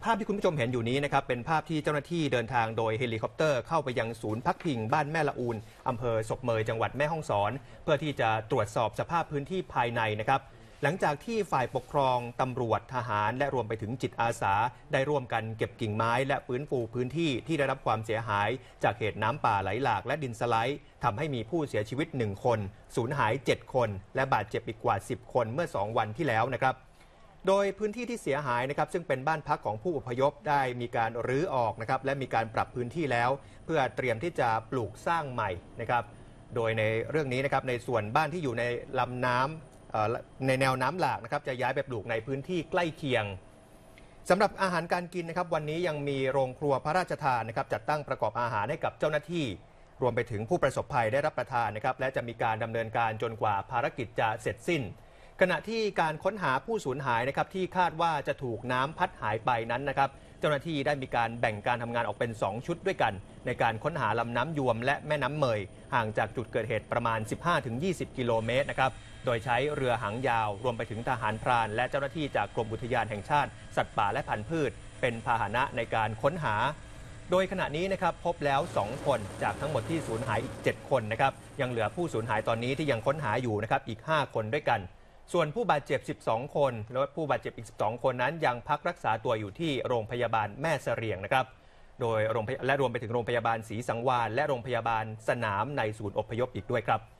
ภาพที่คุณผู้ชมเห็นอยู่นี้นะครับเป็นภาพที่เจ้าหน้าที่เดินทางโดยเฮลิคอปเตอร์เข้าไปยังศูนย์พักพิงบ้านแม่ละอูนอำเภอศพเมยจังหวัดแม่ฮ่องสอนเพื่อที่จะตรวจสอบสภาพพื้นที่ภายในนะครับหลังจากที่ฝ่ายปกครองตำรวจทหารและรวมไปถึงจิตอาสาได้ร่วมกันเก็บกิ่งไม้และฟื้นฟูพื้นที่ที่ได้รับความเสียหายจากเหตุน้ำป่าไหลหลากและดินสไลด์ทำให้มีผู้เสียชีวิต1คนสูญหาย7คนและบาดเจ็บอีกกว่า10คนเมื่อ2วันที่แล้วนะครับโดยพื้นที่ที่เสียหายนะครับซึ่งเป็นบ้านพักของผู้อพยพได้มีการรื้อออกนะครับและมีการปรับพื้นที่แล้วเพื่อเตรียมที่จะปลูกสร้างใหม่นะครับโดยในเรื่องนี้นะครับในส่วนบ้านที่อยู่ในลำน้ำในแนวน้ำหลากนะครับจะย้ายไปปลูกในพื้นที่ใกล้เคียงสำหรับอาหารการกินนะครับวันนี้ยังมีโรงครัวพระราชทานนะครับจัดตั้งประกอบอาหารให้กับเจ้าหน้าที่รวมไปถึงผู้ประสบภัยได้รับประทานนะครับและจะมีการดำเนินการจนกว่าภารกิจจะเสร็จสิ้นขณะที่การค้นหาผู้สูญหายนะครับที่คาดว่าจะถูกน้ำพัดหายไปนั้นนะครับเจ้าหน้าที่ได้มีการแบ่งการทำงานออกเป็น2ชุดด้วยกันในการค้นหาลำน้ำยวมและแม่น้ำเมยห่างจากจุดเกิดเหตุประมาณ 15-20 กิโลเมตรนะครับโดยใช้เรือหางยาวรวมไปถึงทหารพรานและเจ้าหน้าที่จากกรมอุทยานแห่งชาติสัตว์ป่าและพันธุ์พืชเป็นพาหนะในการค้นหาโดยขณะนี้นะครับพบแล้ว2คนจากทั้งหมดที่สูญหายอีก7คนนะครับยังเหลือผู้สูญหายตอนนี้ที่ยังค้นหาอยู่นะครับอีก5คนด้วยกันส่วนผู้บาดเจ็บ12คนและผู้บาดเจ็บอีก12คนนั้นยังพักรักษาตัวอยู่ที่โรงพยาบาลแม่เสรียงนะครับโดยและรวมไปถึงโรงพยาบาลศรีสังวาลและโรงพยาบาลสนามในศูนย์อพยพอีกด้วยครับ